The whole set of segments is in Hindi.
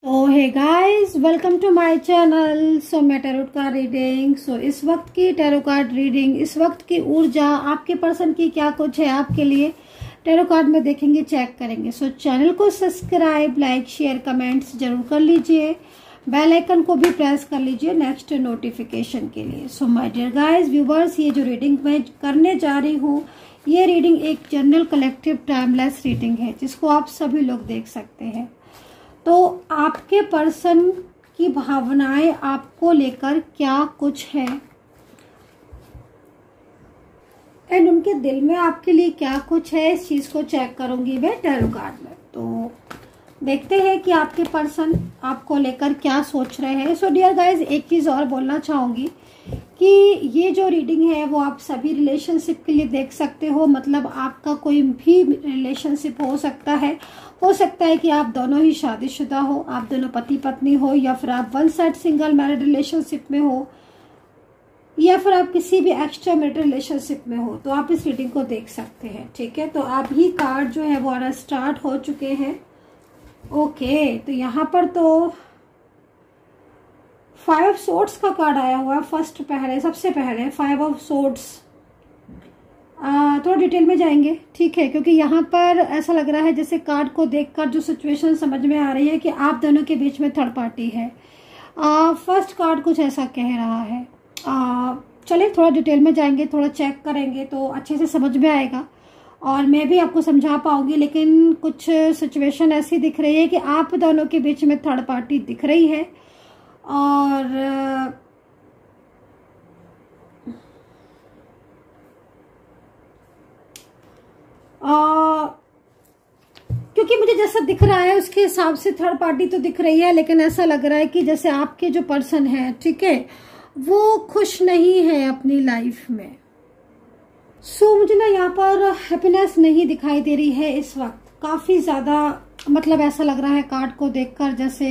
तो hey guys, welcome to my channel. मैं टैरो कार्ड रीडिंग। इस वक्त की टैरो कार्ड रीडिंग, इस वक्त की ऊर्जा आपके पर्सन की क्या कुछ है आपके लिए टैरो कार्ड में देखेंगे, चेक करेंगे। चैनल को सब्सक्राइब, लाइक, शेयर, कमेंट्स जरूर कर लीजिए। बेल आइकन को भी प्रेस कर लीजिए नेक्स्ट नोटिफिकेशन के लिए। माय डियर गाइस व्यूवर्स, ये जो रीडिंग मैं करने जा रही हूँ, ये रीडिंग एक जनरल कलेक्टिव टाइमलेस रीडिंग है जिसको आप सभी लोग देख सकते हैं। तो आपके पर्सन की भावनाएं आपको लेकर क्या कुछ है एंड उनके दिल में आपके लिए क्या कुछ है, इस चीज को चेक करूंगी मैं टैरो कार्ड में। तो देखते हैं कि आपके पर्सन आपको लेकर क्या सोच रहे हैं। डियर गाइज, एक चीज और बोलना चाहूंगी कि ये जो रीडिंग है वो आप सभी रिलेशनशिप के लिए देख सकते हो। मतलब आपका कोई भी रिलेशनशिप हो सकता है कि आप दोनों ही शादीशुदा हो, आप दोनों पति पत्नी हो, या फिर आप one side single married relationship में हो, या फिर आप किसी भी एक्स्ट्रा मैरिड रिलेशनशिप में हो, तो आप इस रीडिंग को देख सकते हैं। ठीक है, तो आप ही कार्ड जो है वो आना स्टार्ट हो चुके हैं। ओके, तो यहाँ पर तो 5 ऑफ सोर्ड्स का कार्ड आया हुआ है। सबसे पहले 5 ऑफ सोर्ड्स। थोड़ा डिटेल में जाएंगे, ठीक है, क्योंकि यहाँ पर ऐसा लग रहा है जैसे कार्ड को देखकर जो सिचुएशन समझ में आ रही है कि आप दोनों के बीच में थर्ड पार्टी है। फर्स्ट कार्ड कुछ ऐसा कह रहा है। चलिए थोड़ा डिटेल में जाएंगे, थोड़ा चेक करेंगे तो अच्छे से समझ में आएगा और मैं भी आपको समझा पाऊंगी। लेकिन कुछ सिचुएशन ऐसी दिख रही है कि आप दोनों के बीच में थर्ड पार्टी दिख रही है और क्योंकि मुझे जैसा दिख रहा है उसके हिसाब से थर्ड पार्टी तो दिख रही है, लेकिन ऐसा लग रहा है कि जैसे आपके जो पर्सन है, ठीक है, वो खुश नहीं है अपनी लाइफ में। मुझे ना यहाँ पर हैप्पीनेस नहीं दिखाई दे रही है इस वक्त काफी ज्यादा। मतलब ऐसा लग रहा है कार्ड को देखकर जैसे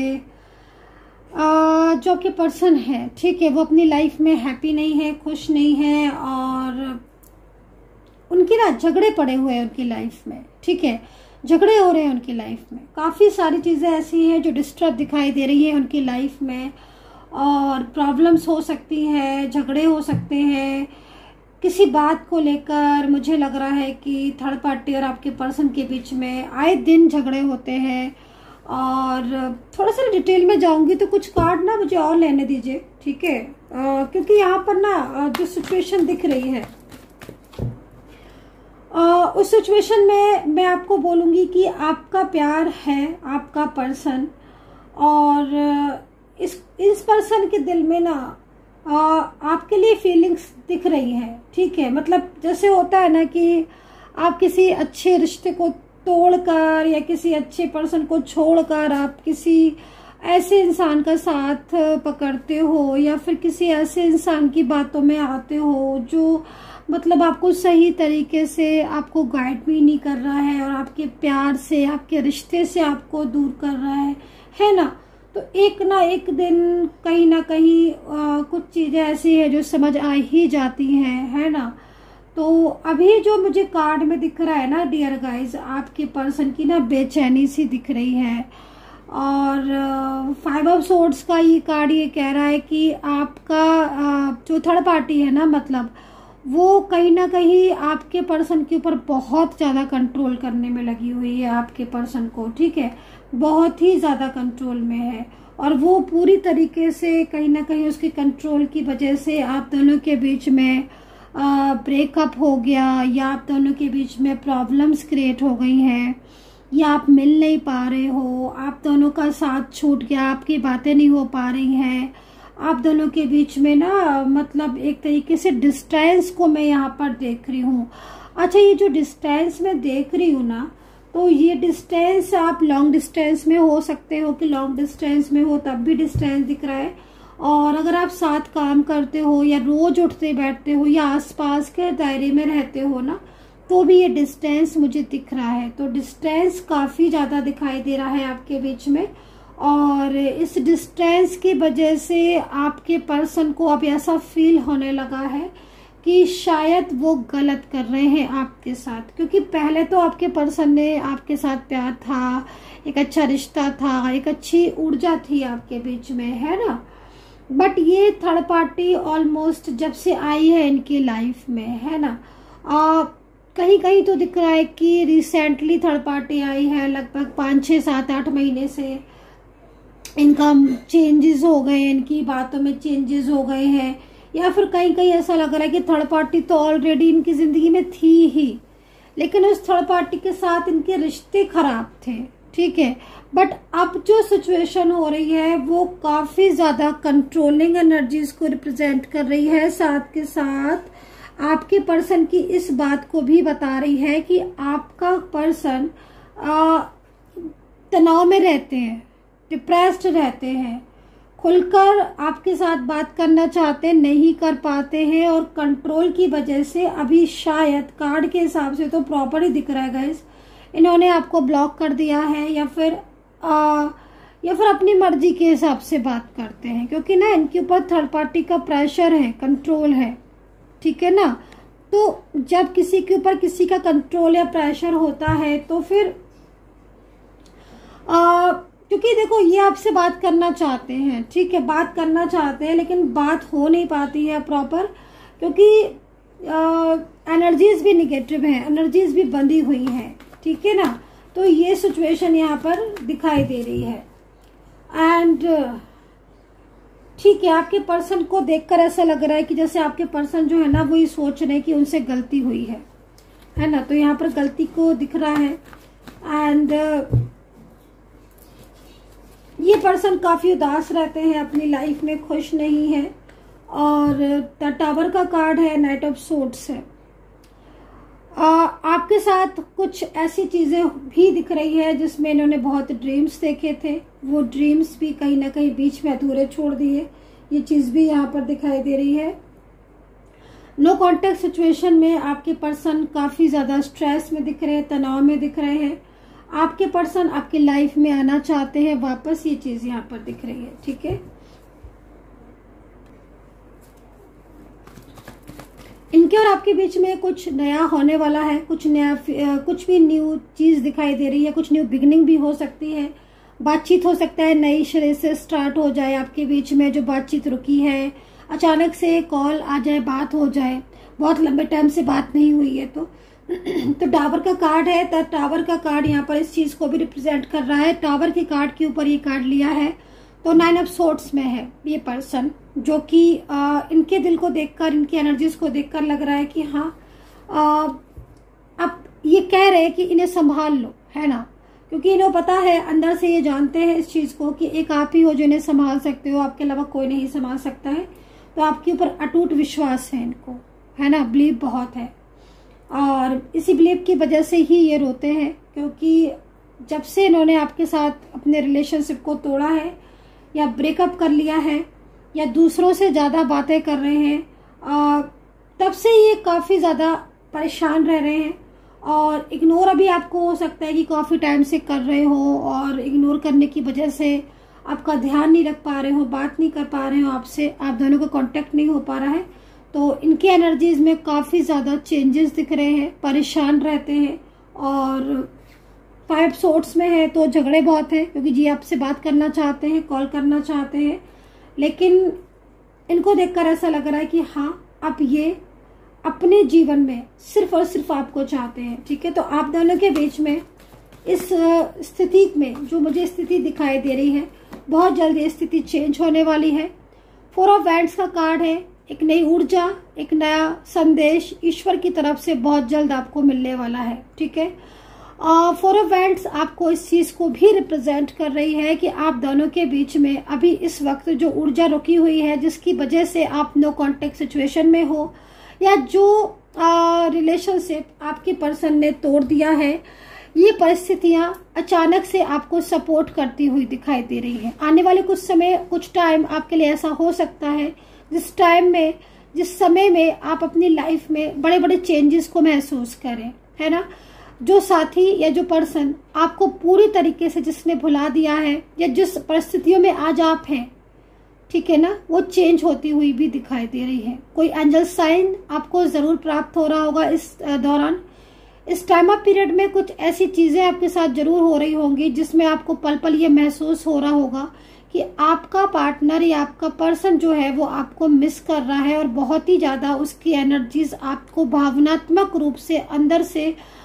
जो आपके पर्सन है, ठीक है, वो अपनी लाइफ में हैप्पी नहीं है, खुश नहीं है और उनकी ना झगड़े पड़े हुए हैं उनकी लाइफ में। ठीक है, झगड़े हो रहे हैं उनकी लाइफ में। काफ़ी सारी चीज़ें ऐसी हैं जो डिस्टर्ब दिखाई दे रही है उनकी लाइफ में और प्रॉब्लम्स हो सकती है, झगड़े हो सकते हैं किसी बात को लेकर। मुझे लग रहा है कि थर्ड पार्टी और आपके पर्सन के बीच में आए दिन झगड़े होते हैं। और थोड़ा सा डिटेल में जाऊंगी तो कुछ कार्ड ना मुझे और लेने दीजिए, ठीक है, क्योंकि यहाँ पर ना जो सिचुएशन दिख रही है उस सिचुएशन में मैं आपको बोलूंगी कि आपका प्यार है, आपका पर्सन, और इस पर्सन के दिल में ना आपके लिए फीलिंग्स दिख रही है। ठीक है, मतलब जैसे होता है ना कि आप किसी अच्छे रिश्ते को तोड़कर या किसी अच्छे पर्सन को छोड़कर आप किसी ऐसे इंसान का साथ पकड़ते हो या फिर किसी ऐसे इंसान की बातों में आते हो जो मतलब आपको सही तरीके से आपको गाइड भी नहीं कर रहा है और आपके प्यार से, आपके रिश्ते से आपको दूर कर रहा है ना। तो एक ना एक दिन कहीं ना कहीं कुछ चीजें ऐसी है जो समझ आ ही जाती हैं, है ना। तो अभी जो मुझे कार्ड में दिख रहा है ना डियर गाइज, आपके पर्सन की ना बेचैनी सी दिख रही है। और 5 ऑफ सोर्ड्स का ये कार्ड ये कह रहा है कि आपका जो थर्ड पार्टी है ना, मतलब वो कहीं ना कहीं आपके पर्सन के ऊपर बहुत ज्यादा कंट्रोल करने में लगी हुई है आपके पर्सन को। ठीक है, बहुत ही ज्यादा कंट्रोल में है और वो पूरी तरीके से कहीं ना कहीं उसके कंट्रोल की वजह से आप दोनों के बीच में ब्रेकअप हो गया या आप दोनों के बीच में प्रॉब्लम्स क्रिएट हो गई हैं या आप मिल नहीं पा रहे हो, आप दोनों का साथ छूट गया, आपकी बातें नहीं हो पा रही हैं, आप दोनों के बीच में ना मतलब एक तरीके से डिस्टेंस को मैं यहाँ पर देख रही हूँ। अच्छा, ये जो डिस्टेंस मैं देख रही हूँ ना, तो ये डिस्टेंस आप लॉन्ग डिस्टेंस में हो सकते हो कि लॉन्ग डिस्टेंस में हो तब भी डिस्टेंस दिख रहा है, और अगर आप साथ काम करते हो या रोज उठते बैठते हो या आसपास के दायरे में रहते हो ना, तो भी ये डिस्टेंस मुझे दिख रहा है। तो डिस्टेंस काफी ज्यादा दिखाई दे रहा है आपके बीच में और इस डिस्टेंस की वजह से आपके पर्सन को अब ऐसा फील होने लगा है कि शायद वो गलत कर रहे हैं आपके साथ, क्योंकि पहले तो आपके पर्सन ने आपके साथ प्यार था, एक अच्छा रिश्ता था, एक अच्छी ऊर्जा थी आपके बीच में, है ना। बट ये थर्ड पार्टी ऑलमोस्ट जब से आई है इनकी लाइफ में, है ना, कहीं कहीं तो दिख रहा है कि रिसेंटली थर्ड पार्टी आई है, लगभग 5, 6, 7, 8 महीने से इनका चेंजेस हो गए, इनकी बातों में चेंजेस हो गए हैं, या फिर कहीं कहीं ऐसा लग रहा है कि थर्ड पार्टी तो ऑलरेडी इनकी जिंदगी में थी ही, लेकिन उस थर्ड पार्टी के साथ इनके रिश्ते खराब थे, ठीक है। बट अब जो सिचुएशन हो रही है वो काफी ज्यादा कंट्रोलिंग एनर्जीज को रिप्रेजेंट कर रही है, साथ के साथ आपके पर्सन की इस बात को भी बता रही है कि आपका पर्सन तनाव में रहते हैं, डिप्रेस्ड रहते हैं, खुलकर आपके साथ बात करना चाहते नहीं कर पाते हैं, और कंट्रोल की वजह से अभी शायद कार्ड के हिसाब से तो प्रॉपर ही दिख रहा है गाइस, इन्होंने आपको ब्लॉक कर दिया है, या फिर अपनी मर्जी के हिसाब से बात करते हैं, क्योंकि ना इनके ऊपर थर्ड पार्टी का प्रेशर है, कंट्रोल है, ठीक है ना। तो जब किसी के ऊपर किसी का कंट्रोल या प्रेशर होता है तो फिर क्योंकि देखो ये आपसे बात करना चाहते हैं, ठीक है, बात करना चाहते हैं, लेकिन बात हो नहीं पाती है प्रॉपर, क्योंकि एनर्जीज भी निगेटिव है, एनर्जीज भी बंधी हुई हैं, ठीक है ना। तो ये सिचुएशन यहाँ पर दिखाई दे रही है। एंड ठीक है, आपके पर्सन को देखकर ऐसा लग रहा है कि जैसे आपके पर्सन जो है ना वो ये सोच रहे हैं कि उनसे गलती हुई है ना। तो यहाँ पर गलती को दिख रहा है। एंड ये पर्सन काफी उदास रहते हैं, अपनी लाइफ में खुश नहीं है, और द टावर का कार्ड है, नाइट ऑफ सोर्ड्स है। आपके साथ कुछ ऐसी चीजें भी दिख रही है जिसमें इन्होंने बहुत ड्रीम्स देखे थे, वो ड्रीम्स भी कहीं ना कहीं बीच में अधूरे छोड़ दिए, ये चीज भी यहाँ पर दिखाई दे रही है। नो कॉन्टेक्ट सिचुएशन में आपके पर्सन काफी ज्यादा स्ट्रेस में दिख रहे हैं, तनाव में दिख रहे हैं। आपके पर्सन आपकी लाइफ में आना चाहते हैं वापस, ये चीज यहाँ पर दिख रही है, ठीक है। इनके और आपके बीच में कुछ नया होने वाला है, कुछ भी न्यू चीज दिखाई दे रही है, कुछ न्यू बिगनिंग भी हो सकती है, बातचीत हो सकता है, नई सिरे से स्टार्ट हो जाए आपके बीच में, जो बातचीत रुकी है अचानक से कॉल आ जाए, बात हो जाए, बहुत लंबे टाइम से बात नहीं हुई है। तो टावर का कार्ड है, तो टावर का कार्ड यहाँ पर इस चीज को भी रिप्रेजेंट कर रहा है। टावर के कार्ड के ऊपर ये कार्ड लिया है, तो 9 ऑफ सोर्ड्स में है ये पर्सन, जो कि इनके दिल को देखकर, इनकी एनर्जीज को देखकर लग रहा है कि हाँ अब ये कह रहे हैं कि इन्हें संभाल लो, है ना, क्योंकि इन्हें पता है, अंदर से ये जानते हैं इस चीज को कि एक आप ही हो जो इन्हें संभाल सकते हो, आपके अलावा कोई नहीं संभाल सकता है। तो आपके ऊपर अटूट विश्वास है इनको, है ना, बिलीव बहुत है, और इसी बिलीव की वजह से ही ये रोते हैं, क्योंकि जब से इन्होंने आपके साथ अपने रिलेशनशिप को तोड़ा है, या ब्रेकअप कर लिया है, या दूसरों से ज्यादा बातें कर रहे हैं, तब से ये काफी ज्यादा परेशान रह रहे हैं। और इग्नोर अभी आपको हो सकता है कि काफी टाइम से कर रहे हो, और इग्नोर करने की वजह से आपका ध्यान नहीं रख पा रहे हो, बात नहीं कर पा रहे हो, आपसे आप दोनों का कांटेक्ट नहीं हो पा रहा है। तो इनके एनर्जीज में काफी ज्यादा चेंजेस दिख रहे हैं, परेशान रहते हैं, और 5 सोर्ड्स में है तो झगड़े बहुत हैं, क्योंकि जी आपसे बात करना चाहते हैं, कॉल करना चाहते हैं, लेकिन इनको देखकर ऐसा लग रहा है कि हाँ अब ये अपने जीवन में सिर्फ और सिर्फ आपको चाहते हैं, ठीक है। तो आप दोनों के बीच में इस स्थिति में जो मुझे स्थिति दिखाई दे रही है, बहुत जल्द ये स्थिति चेंज होने वाली है। 4 ऑफ वैंड्स का कार्ड है, एक नई ऊर्जा, एक नया संदेश ईश्वर की तरफ से बहुत जल्द आपको मिलने वाला है, ठीक है। 4 ऑफ वैंड्स आपको इस चीज को भी रिप्रेजेंट कर रही है कि आप दोनों के बीच में अभी इस वक्त जो ऊर्जा रुकी हुई है, जिसकी वजह से आप नो कॉन्टेक्ट सिचुएशन में हो, या जो रिलेशनशिप आपके पर्सन ने तोड़ दिया है, ये परिस्थितियां अचानक से आपको सपोर्ट करती हुई दिखाई दे रही है। आने वाले कुछ टाइम आपके लिए ऐसा हो सकता है जिस समय में आप अपनी लाइफ में बड़े बड़े चेंजेस को महसूस करें, है ना। जो साथी या जो पर्सन आपको पूरी तरीके से जिसने भुला दिया है, या जिस परिस्थितियों में आज आप हैं, ठीक है ना, वो चेंज होती हुई भी दिखाई दे रही है। कोई एंजल साइन आपको जरूर प्राप्त हो रहा होगा इस दौरान। इस टाइम ऑफ पीरियड में कुछ ऐसी चीजें आपके साथ जरूर हो रही होंगी जिसमें आपको पल पल ये महसूस हो रहा होगा कि आपका पार्टनर या आपका पर्सन जो है वो आपको मिस कर रहा है, और बहुत ही ज्यादा उसकी एनर्जीज आपको भावनात्मक रूप से अंदर से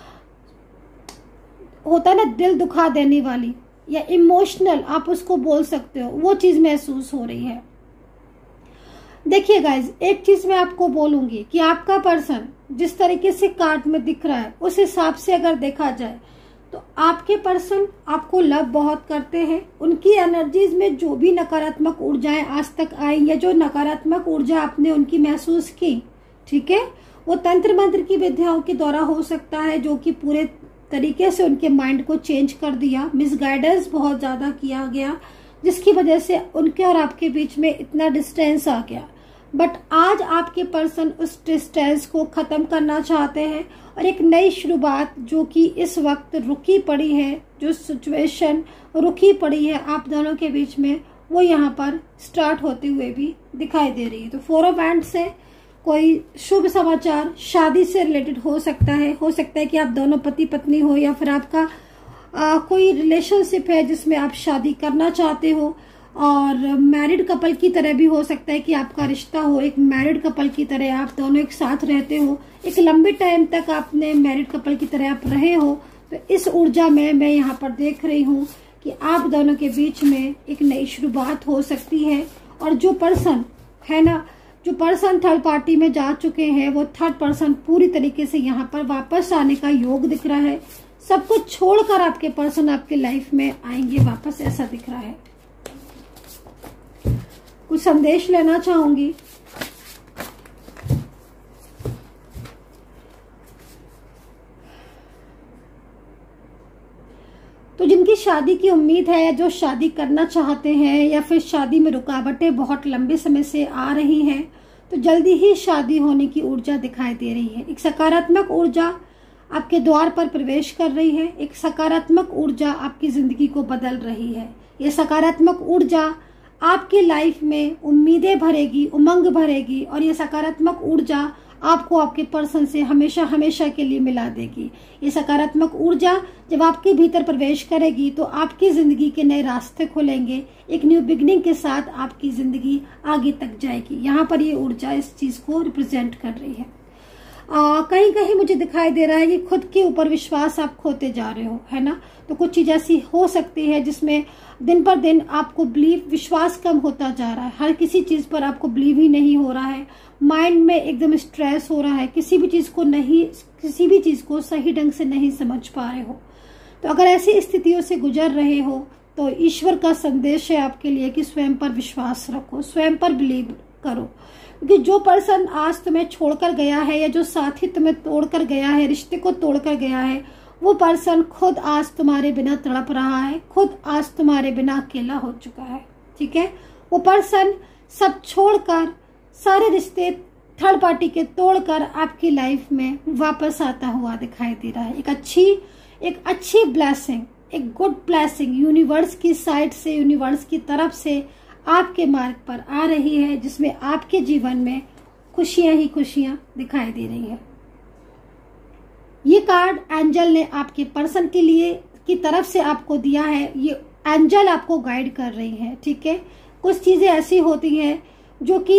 होता है ना, दिल दुखा देने वाली या इमोशनल आप उसको बोल सकते हो, वो चीज महसूस हो रही है। देखिए गाइज, एक चीज मैं आपको बोलूंगी कि आपका पर्सन जिस तरीके से कार्ड में दिख रहा है उस हिसाब से अगर देखा जाए तो आपके पर्सन आपको लव बहुत करते हैं। उनकी एनर्जीज में जो भी नकारात्मक ऊर्जाएं आज तक आई या जो नकारात्मक ऊर्जा आपने उनकी महसूस की, ठीक है, वो तंत्र मंत्र की विद्याओं के द्वारा हो सकता है, जो कि पूरे तरीके से उनके माइंड को चेंज कर दिया। मिसगाइडेंस बहुत ज्यादा किया गया, जिसकी वजह से उनके और आपके बीच में इतना डिस्टेंस आ गया। बट आज आपके पर्सन उस डिस्टेंस को खत्म करना चाहते हैं और एक नई शुरुआत जो कि इस वक्त रुकी पड़ी है, जो सिचुएशन रुकी पड़ी है आप दोनों के बीच में, वो यहाँ पर स्टार्ट होते हुए भी दिखाई दे रही है। तो 4 ऑफ हैंड्स से कोई शुभ समाचार शादी से रिलेटेड हो सकता है कि आप दोनों पति पत्नी हो, या फिर आपका कोई रिलेशनशिप है जिसमें आप शादी करना चाहते हो, और मैरिड कपल की तरह भी हो सकता है कि आपका रिश्ता हो एक मैरिड कपल की तरह, आप दोनों एक साथ रहते हो, एक लंबे टाइम तक आपने मैरिड कपल की तरह आप रहे हो। तो इस ऊर्जा में मैं यहाँ पर देख रही हूँ कि आप दोनों के बीच में एक नई शुरुआत हो सकती है। और जो पर्सन है ना, जो पर्सन थर्ड पार्टी में जा चुके हैं, वो थर्ड पर्सन पूरी तरीके से यहाँ पर वापस आने का योग दिख रहा है। सब कुछ छोड़कर आपके पर्सन आपके लाइफ में आएंगे वापस, ऐसा दिख रहा है। कुछ संदेश लेना चाहूंगी। तो जिनकी शादी की उम्मीद है, या जो शादी करना चाहते हैं, या फिर शादी में रुकावटें बहुत लंबे समय से आ रही हैं, तो जल्दी ही शादी होने की ऊर्जा दिखाई दे रही है। एक सकारात्मक ऊर्जा आपके द्वार पर प्रवेश कर रही है। एक सकारात्मक ऊर्जा आपकी जिंदगी को बदल रही है। ये सकारात्मक ऊर्जा आपकी लाइफ में उम्मीदें भरेगी, उमंग भरेगी, और ये सकारात्मक ऊर्जा आपको आपके पर्सन से हमेशा हमेशा के लिए मिला देगी। ये सकारात्मक ऊर्जा जब आपके भीतर प्रवेश करेगी तो आपकी जिंदगी के नए रास्ते खुलेंगे। एक न्यू बिगनिंग के साथ आपकी जिंदगी आगे तक जाएगी। यहाँ पर ये ऊर्जा इस चीज को रिप्रेजेंट कर रही है। कहीं कहीं मुझे दिखाई दे रहा है कि खुद के ऊपर विश्वास आप खोते जा रहे हो, है ना। तो कुछ चीज ऐसी हो सकती है जिसमें दिन पर दिन आपको विश्वास कम होता जा रहा है। हर किसी चीज पर आपको बिलीव ही नहीं हो रहा है। माइंड में एकदम स्ट्रेस हो रहा है। किसी भी चीज को सही ढंग से नहीं समझ पा रहे हो। तो अगर ऐसी स्थितियों से गुजर रहे हो तो ईश्वर का संदेश है आपके लिए कि स्वयं पर विश्वास रखो, स्वयं पर बिलीव करो। क्योंकि जो पर्सन आज तुम्हें छोड़कर गया है, या जो साथी तुम्हें तोड़कर गया है, रिश्ते को तोड़कर गया है, वो पर्सन खुद आज तुम्हारे बिना तड़प रहा है, खुद आज तुम्हारे बिना अकेला हो चुका है। ठीक है, वो पर्सन सब छोड़कर, सारे रिश्ते थर्ड पार्टी के तोड़कर आपकी लाइफ में वापस आता हुआ दिखाई दे रहा है। एक अच्छी ब्लेसिंग, एक गुड ब्लेसिंग यूनिवर्स की साइड से, यूनिवर्स की तरफ से आपके मार्ग पर आ रही है, जिसमें आपके जीवन में खुशियां ही खुशियां दिखाई दे रही है। ये कार्ड एंजल ने आपके पर्सन के लिए की तरफ से आपको दिया है। ये एंजल आपको गाइड कर रही है। ठीक है, कुछ चीजें ऐसी होती हैं जो कि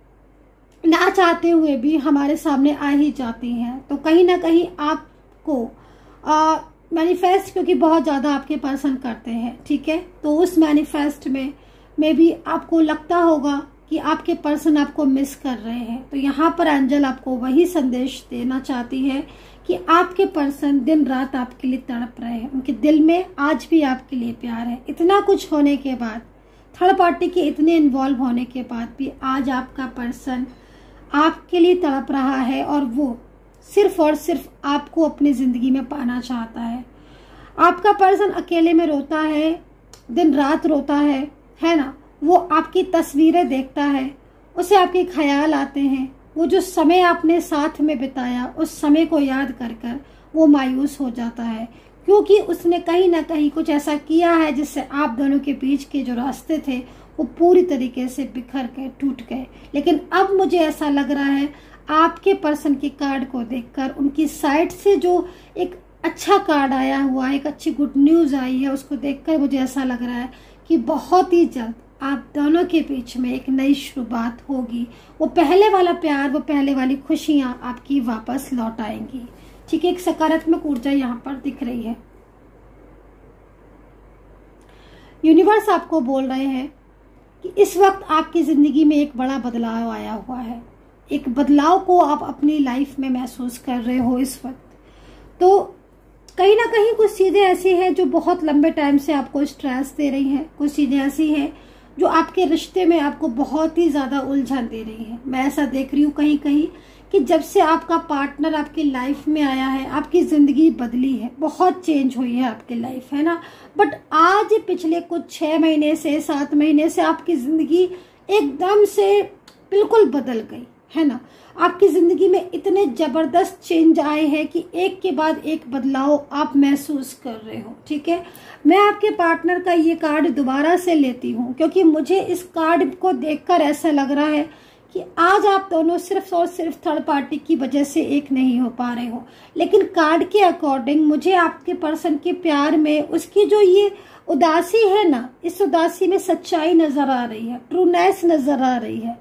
ना चाहते हुए भी हमारे सामने आ ही जाती हैं। तो कहीं ना कहीं आपको मैनिफेस्ट, क्योंकि बहुत ज्यादा आपके पर्सन करते हैं, ठीक है, तो उस मैनिफेस्ट में भी आपको लगता होगा कि आपके पर्सन आपको मिस कर रहे हैं। तो यहाँ पर एंजल आपको वही संदेश देना चाहती है कि आपके पर्सन दिन रात आपके लिए तड़प रहे हैं। उनके दिल में आज भी आपके लिए प्यार है। इतना कुछ होने के बाद, थर्ड पार्टी के इतने इन्वॉल्व होने के बाद भी आज आपका पर्सन आपके लिए तड़प रहा है, और वो सिर्फ और सिर्फ आपको अपनी जिंदगी में पाना चाहता है। आपका पर्सन अकेले में रोता है, दिन रात रोता है ना। वो आपकी तस्वीरें देखता है, उसे आपके ख्याल आते हैं। वो जो समय आपने साथ में बिताया, उस समय को याद कर कर वो मायूस हो जाता है, क्योंकि उसने कहीं ना कहीं कुछ ऐसा किया है जिससे आप दोनों के बीच के जो रास्ते थे वो पूरी तरीके से बिखर गए, टूट गए। लेकिन अब मुझे ऐसा लग रहा है आपके पर्सन के कार्ड को देखकर, उनकी साइड से जो एक अच्छा कार्ड आया हुआ है, एक अच्छी गुड न्यूज़ आई है, उसको देखकर मुझे ऐसा लग रहा है कि बहुत ही जल्द आप दोनों के बीच में एक नई शुरुआत होगी। वो पहले वाला प्यार, वो पहले वाली खुशियां आपकी वापस लौट आएंगी। ठीक है, एक सकारात्मक ऊर्जा यहाँ पर दिख रही है। यूनिवर्स आपको बोल रहे हैं कि इस वक्त आपकी जिंदगी में एक बड़ा बदलाव आया हुआ है। एक बदलाव को आप अपनी लाइफ में महसूस कर रहे हो इस वक्त। तो कहीं ना कहीं कुछ चीजें ऐसी हैं जो बहुत लंबे टाइम से आपको स्ट्रेस दे रही हैं। कुछ चीजें ऐसी हैं जो आपके रिश्ते में आपको बहुत ही ज्यादा उलझन दे रही है। मैं ऐसा देख रही हूँ कहीं कहीं कि जब से आपका पार्टनर आपकी लाइफ में आया है, आपकी जिंदगी बदली है, बहुत चेंज हुई है आपकी लाइफ, है ना। बट आज पिछले कुछ 6 महीने से 7 महीने से आपकी जिंदगी एकदम से बिल्कुल बदल गई, है ना। आपकी जिंदगी में इतने जबरदस्त चेंज आए हैं कि एक के बाद एक बदलाव आप महसूस कर रहे हो। ठीक है, मैं आपके पार्टनर का ये कार्ड दोबारा से लेती हूँ क्योंकि मुझे इस कार्ड को देखकर ऐसा लग रहा है कि आज आप दोनों सिर्फ और सिर्फ थर्ड पार्टी की वजह से एक नहीं हो पा रहे हो। लेकिन कार्ड के अकॉर्डिंग मुझे आपके पर्सन के प्यार में उसकी जो ये उदासी है ना, इस उदासी में सच्चाई नजर आ रही है, ट्रूनेस नजर आ रही है।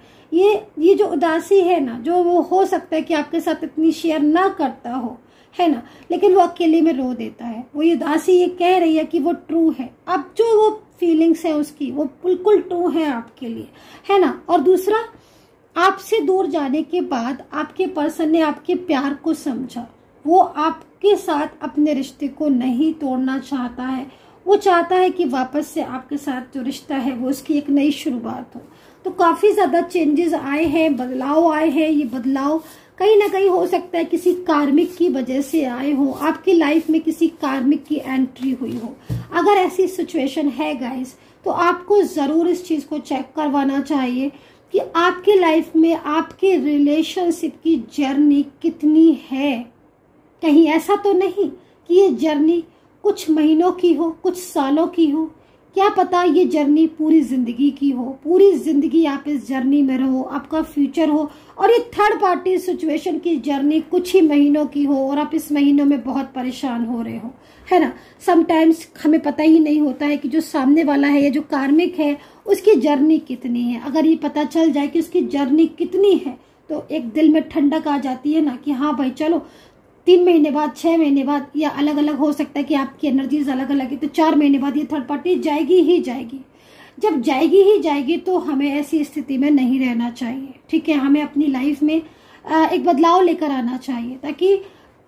ये जो उदासी है ना, जो वो हो सकता है कि आपके साथ इतनी शेयर ना करता हो, है ना, लेकिन वो अकेले में रो देता है। वो ये उदासी ये कह रही है कि वो ट्रू है। अब जो वो फीलिंग्स है उसकी, वो बिल्कुल ट्रू है आपके लिए, है ना। और दूसरा, आपसे दूर जाने के बाद आपके पर्सन ने आपके प्यार को समझा। वो आपके साथ अपने रिश्ते को नहीं तोड़ना चाहता है। वो चाहता है कि वापस से आपके साथ जो रिश्ता है वो उसकी एक नई शुरुआत हो। तो काफी ज्यादा चेंजेस आए हैं, बदलाव आए हैं। ये बदलाव कहीं ना कहीं हो सकता है किसी कार्मिक की वजह से आए हो, आपकी लाइफ में किसी कार्मिक की एंट्री हुई हो। अगर ऐसी सिचुएशन है गाइस, तो आपको जरूर इस चीज को चेक करवाना चाहिए कि आपके लाइफ में आपके रिलेशनशिप की जर्नी कितनी है। कहीं ऐसा तो नहीं कि ये जर्नी कुछ महीनों की हो, कुछ सालों की हो। क्या पता ये जर्नी पूरी जिंदगी की हो, पूरी जिंदगी आप इस जर्नी में रहो, आपका फ्यूचर हो। और ये थर्ड पार्टी सिचुएशन की जर्नी कुछ ही महीनों की हो और आप इस महीनों में बहुत परेशान हो रहे हो, है ना। समटाइम्स हमें पता ही नहीं होता है कि जो सामने वाला है या जो कार्मिक है उसकी जर्नी कितनी है। अगर ये पता चल जाए कि उसकी जर्नी कितनी है तो एक दिल में ठंडक आ जाती है ना कि हाँ भाई चलो 3 महीने बाद, 6 महीने बाद, या अलग अलग हो सकता है कि आपकी एनर्जीज अलग अलग है, तो 4 महीने बाद ये थर्ड पार्टी जाएगी ही जाएगी। जब जाएगी ही जाएगी तो हमें ऐसी स्थिति में नहीं रहना चाहिए। ठीक है, हमें अपनी लाइफ में एक बदलाव लेकर आना चाहिए ताकि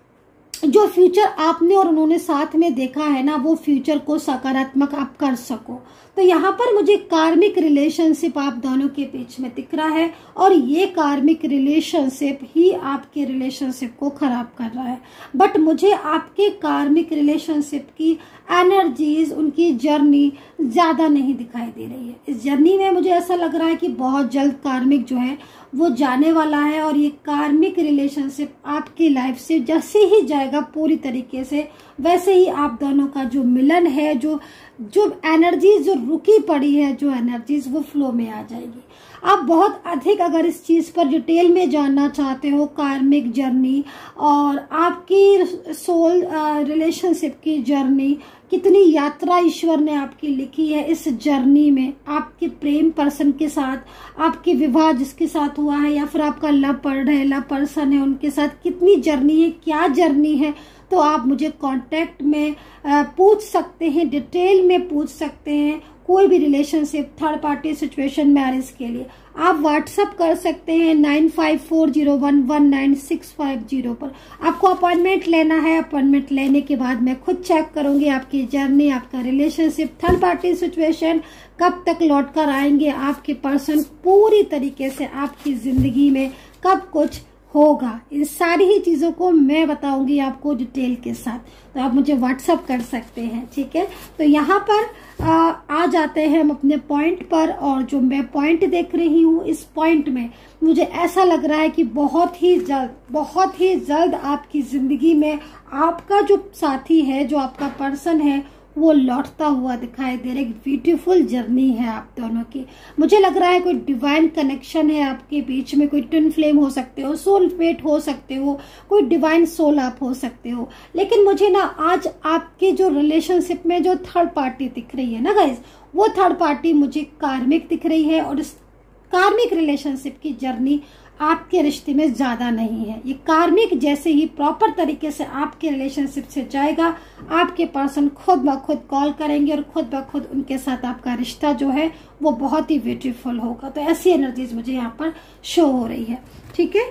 जो फ्यूचर आपने और उन्होंने साथ में देखा है ना, वो फ्यूचर को सकारात्मक आप कर सको। तो यहाँ पर मुझे कार्मिक रिलेशनशिप आप दोनों के बीच में दिख रहा है और ये कार्मिक रिलेशनशिप ही आपके रिलेशनशिप को खराब कर रहा है। बट मुझे आपके कार्मिक रिलेशनशिप की एनर्जीज, उनकी जर्नी ज्यादा नहीं दिखाई दे रही है। इस जर्नी में मुझे ऐसा लग रहा है कि बहुत जल्द कार्मिक जो है वो जाने वाला है और ये कार्मिक रिलेशनशिप आपकी लाइफ से जैसे ही जाएगा पूरी तरीके से, वैसे ही आप दोनों का जो मिलन है, जो एनर्जीज जो रुकी पड़ी है, जो एनर्जीज वो फ्लो में आ जाएगी। आप बहुत अधिक अगर इस चीज पर डिटेल में जानना चाहते हो, कार्मिक जर्नी और आपकी सोल रिलेशनशिप की जर्नी, कितनी यात्रा ईश्वर ने आपकी लिखी है इस जर्नी में, आपके प्रेम पर्सन के साथ, आपके विवाह जिसके साथ हुआ है या फिर आपका लव पर्सन है उनके साथ कितनी जर्नी है, क्या जर्नी है, तो आप मुझे कांटेक्ट में पूछ सकते हैं, डिटेल में पूछ सकते हैं। कोई भी relationship third party situation marriage के लिए आप व्हाट्सअप कर सकते हैं 9540119650 पर। आपको अपॉइंटमेंट लेना है, अपॉइंटमेंट लेने के बाद मैं खुद चेक करूंगी आपकी जर्नी, आपका रिलेशनशिप, थर्ड पार्टी सिचुएशन कब तक लौट कर आएंगे, आपके पर्सन पूरी तरीके से आपकी जिंदगी में कब कुछ होगा। इन सारी ही चीजों को मैं बताऊंगी आपको डिटेल के साथ, तो आप मुझे व्हाट्सअप कर सकते हैं। ठीक है, तो यहाँ पर आ जाते हैं हम अपने पॉइंट पर। और जो मैं पॉइंट देख रही हूँ, इस पॉइंट में मुझे ऐसा लग रहा है कि बहुत ही जल्द आपकी जिंदगी में आपका जो साथी है, जो आपका पर्सन है, वो लौटता हुआ दिखाई दे रहा है। एक ब्यूटीफुल जर्नी है आप दोनों की। मुझे लग रहा है कोई डिवाइन कनेक्शन है आपके बीच में। कोई ट्विन फ्लेम हो सकते हो, सोलमेट हो सकते हो, कोई डिवाइन सोल आप हो सकते हो। लेकिन मुझे ना आज आपके जो रिलेशनशिप में जो थर्ड पार्टी दिख रही है ना गाइज, वो थर्ड पार्टी मुझे कार्मिक दिख रही है। और इस कार्मिक रिलेशनशिप की जर्नी आपके रिश्ते में ज्यादा नहीं है। ये कार्मिक जैसे ही प्रॉपर तरीके से आपके रिलेशनशिप से जाएगा, आपके पर्सन खुद ब खुद कॉल करेंगे और खुद ब खुद उनके साथ आपका रिश्ता जो है वो बहुत ही ब्यूटीफुल होगा। तो ऐसी एनर्जीज मुझे यहाँ पर शो हो रही है। ठीक है,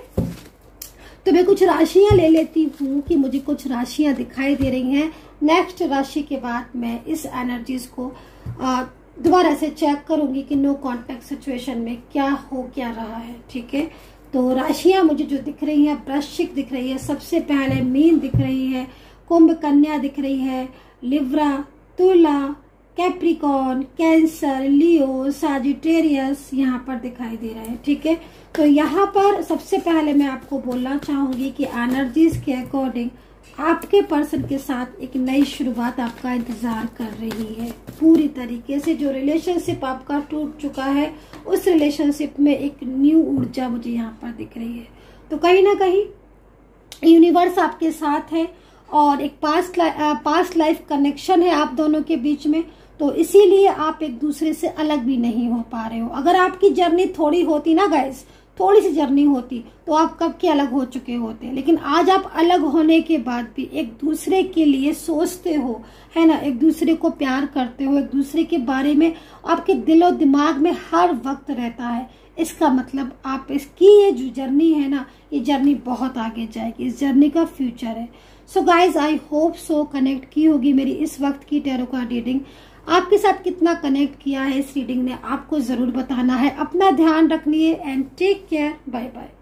तो मैं कुछ राशियां ले लेती हूँ कि मुझे कुछ राशियां दिखाई दे रही हैं। नेक्स्ट राशि के बाद मैं इस एनर्जीज को दोबारा से चेक करूंगी कि नो कॉन्टेक्ट सिचुएशन में क्या रहा है। ठीक है, तो राशियां मुझे जो दिख रही हैं, वृश्चिक दिख रही है, सबसे पहले मीन दिख रही है, कुंभ कन्या दिख रही है, लिब्रा, तुला, कैप्रिकॉर्न, कैंसर, लियो, साजिटेरियस यहाँ पर दिखाई दे रहा है। ठीक है, तो यहाँ पर सबसे पहले मैं आपको बोलना चाहूंगी कि एनर्जीज के अकॉर्डिंग आपके पर्सन के साथ एक नई शुरुआत आपका इंतजार कर रही है। पूरी तरीके से जो रिलेशनशिप आपका टूट चुका है, उस रिलेशनशिप में एक न्यू ऊर्जा मुझे यहाँ पर दिख रही है। तो कहीं ना कहीं यूनिवर्स आपके साथ है और एक पास्ट लाइफ कनेक्शन है आप दोनों के बीच में। तो इसीलिए आप एक दूसरे से अलग भी नहीं हो पा रहे हो। अगर आपकी जर्नी थोड़ी होती ना गाइस, थोड़ी सी जर्नी होती तो आप कब के अलग हो चुके होते। लेकिन आज आप अलग होने के बाद भी एक दूसरे के लिए सोचते हो, है ना, एक दूसरे को प्यार करते हो, एक दूसरे के बारे में आपके दिलो दिमाग में हर वक्त रहता है। इसका मतलब आप इसकी ये जो जर्नी है ना, ये जर्नी बहुत आगे जाएगी। इस जर्नी का फ्यूचर है। So guys, I hope so connect की होगी मेरी इस वक्त की टैरो कार्ड रीडिंग। आपके साथ कितना कनेक्ट किया है इस रीडिंग ने, आपको जरूर बताना है। अपना ध्यान रखिए and take care. Bye bye.